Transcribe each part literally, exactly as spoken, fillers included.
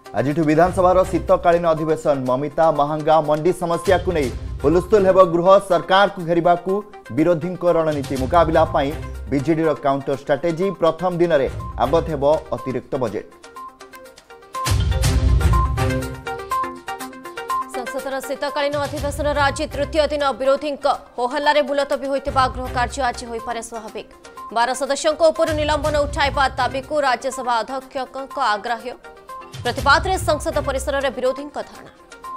आज विधानसभा शीतकालीन अधिवेशन ममिता महंगा मंडी समस्या को नहीं हुलस्थुल हेब गृह सरकार को घेरिबा को विरोधी रणनीति मुकाबला बीजेडी काउंटर स्ट्राटेजी प्रथम दिन में आबद्ध हेब अतिरिक्त बजेट। संसदर शीतकालीन अधिवेशन आज तृतीय दिन विरोधी होहल्लारे मुलतवी होइतिबा गृह कार्य आज होइपारे स्वाभाविक। बारह सदस्यों निलंबन उठाइबा दाबी को राज्यसभा अध्यक्ष आग्राह्य। प्रतिवाद में संसद परिसर में विरोधी धारणा।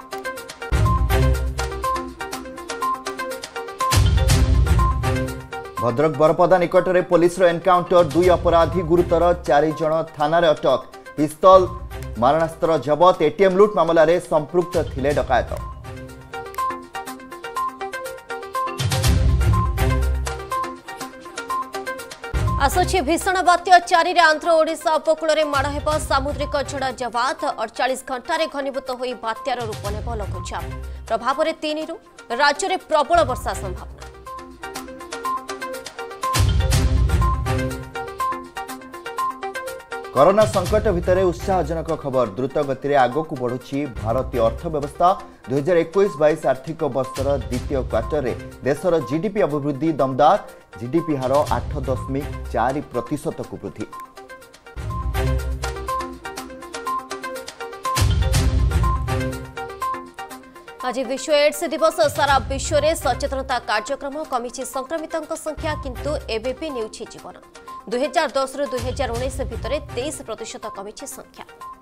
भद्रक बरपदा निकट में पुलिस एनकाउंटर दुई अपराधी गुरुतर चार जन थाना अटक पिस्तल मारणास्त्र जबत एटीएम लुट मामला रे संपृक्त थिले डकायत। आसुछि भीषण बात्या चारि आंध्र ओडिशा उपकूल में माड़ हेब सामुद्रिक झड़ जवात अड़तालीस घंटे घनीभूत हो बात्यार रूप नेब लघुचाप प्रभाव में तीन रु राज्य में प्रबल वर्षा संभावना। कोरोना संकट भितर उत्साहजनक खबर द्रुत गति में आगक बढ़ुछि भारतीय अर्थव्यवस्था। दुई हजार इक्कीस बाईस आर्थिक वर्षर द्वितीय क्वार्टर में देशर जीडीपी अभिवृद्धि दमदार जीडीपी हार आठ दशमिक चार प्रतिशत को वृद्धि। आज विश्व एड्स दिवस सारा विश्व में सचेतनता कार्यक्रम कमिछि संक्रमितों संख्या किंतु एबे भी नेउछि जीवन। दुई हजार दस रु दुई हजार उन्नीस भितर तेईस प्रतिशत कमिछि संख्या।